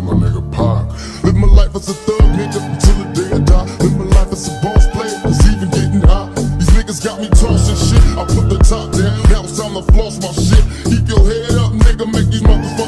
my nigga Pac. Live my life as a thug nigga till the day I die. Live my life as a boss player, it's even getting hot. These niggas got me tossing shit, I put the top down. Now it's time to floss my shit. Keep your head up, nigga, make these motherfuckers